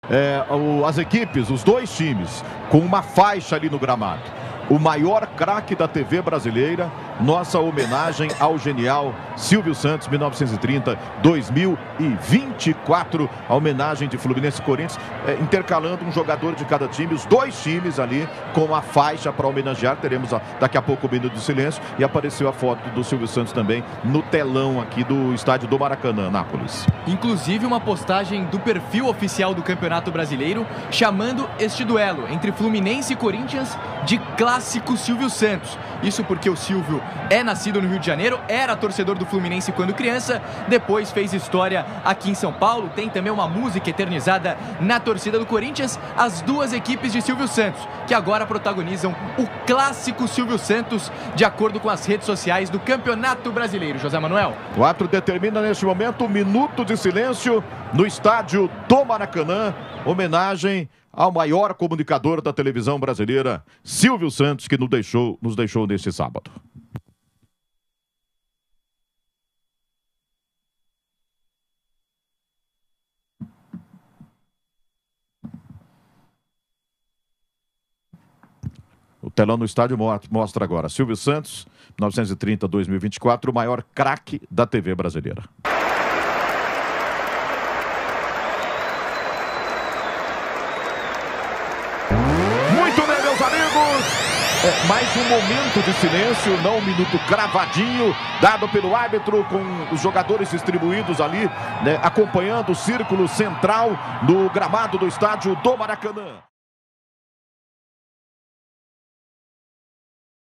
As equipes, os dois times, com uma faixa ali no gramado. O maior craque da TV brasileira, nossa homenagem ao genial Silvio Santos, 1930-2024, a homenagem de Fluminense e Corinthians, intercalando um jogador de cada time, os dois times ali com a faixa para homenagear. Teremos daqui a pouco o minuto de silêncio e apareceu a foto do Silvio Santos também no telão aqui do estádio do Maracanã, Nápoles. Inclusive uma postagem do perfil oficial do Campeonato Brasileiro chamando este duelo entre Fluminense e Corinthians de clássico Silvio Santos. Isso porque o Silvio é nascido no Rio de Janeiro, era torcedor do Fluminense quando criança, depois fez história aqui em São Paulo, tem também uma música eternizada na torcida do Corinthians. As duas equipes de Silvio Santos, que agora protagonizam o clássico Silvio Santos, de acordo com as redes sociais do Campeonato Brasileiro. José Manuel. O árbitro determina neste momento um minuto de silêncio no estádio do Maracanã, homenagem ao maior comunicador da televisão brasileira, Silvio Santos, que nos deixou neste sábado. O telão no estádio mostra agora Silvio Santos, 1930-2024, o maior craque da TV brasileira. Mais um momento de silêncio, não um minuto cravadinho, dado pelo árbitro, com os jogadores distribuídos ali, né, acompanhando o círculo central no gramado do estádio do Maracanã.